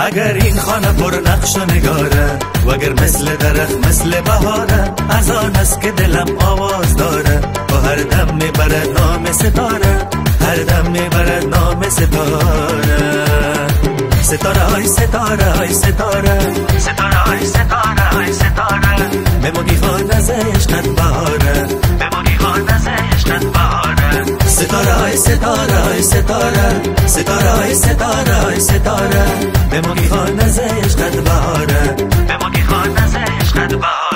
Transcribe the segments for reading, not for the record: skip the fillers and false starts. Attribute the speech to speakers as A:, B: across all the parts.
A: اگر این خانه پر نقش و نگاره و اگر مثل درخت مثل بهاره، از آن است که دلم آواز داره و هر دم میبرد نام ستاره، هر دم میبرد نام ستاره. ستاره های ستاره های ستاره، ستاره های ستاره های ستاره، بمونی خان از عشقت بهاره، بمونی خان از عشقت بهاره. ستاره های ستاره های ستاره، ستاره های ستاره های ستاره، بمونی خان از عشقت بهاره، بمونی خان از عشقت بهاره.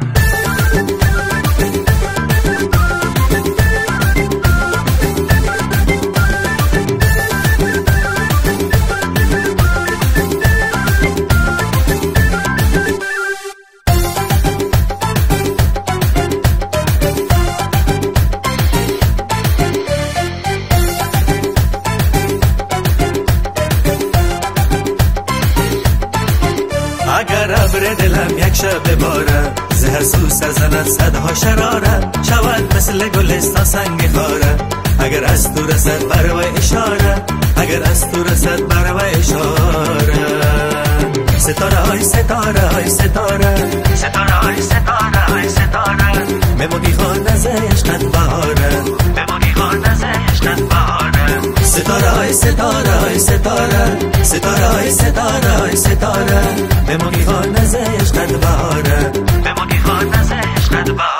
A: اگر ابر دلم یک شب باره، زهر سو سزند صدها شراره، شود مثل گلستان سنگ خاره. اگر از تو رسد برو اشاره، اگر از تو رسد برو اشاره. ستاره های ستاره های ستاره، ستاره های ستاره های ستاره، بمونی خان از عشقت بهاره، بمونی خان از عشقت بهاره. ستاره های ستاره های ستاره، ستاره های ستاره های ستاره، بمونی خان از عشقت بهاره، بمونی خان از عشقت بهاره.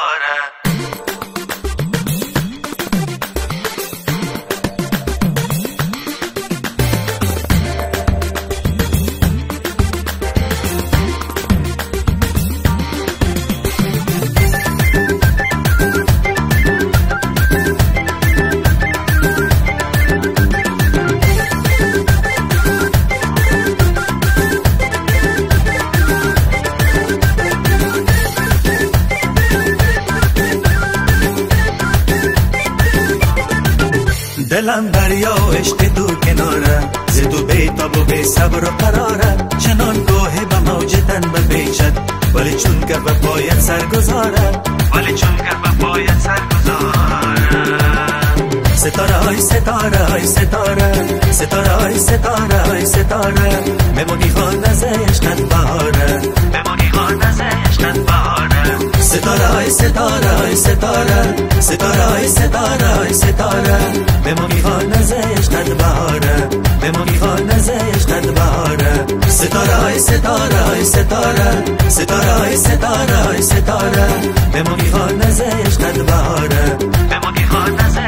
A: دلم دریا و عشق تو کناره، ز تو بی‌تاب و بی صبر و قراره. چنان کوه به موج تن بپیچد، ولی چون که به پایت سرگذاره، ولی چون که به پایت سرگذاره. ستاره های ستاره های ستاره، ستاره های ستاره های ستاره، بمونی خان از عشقت بهاره، بمونی خان از عشقت بهاره. ستاره های ستاره های ستاره، ستاره های ستاره های ستاره، بمونی خان از عشقت بهاره، بمونی خان از عشقت بهاره. ستاره های ستاره های ستاره، ستاره های ستاره های ستاره، بمونی خان از عشقت بهاره، بمونی خان از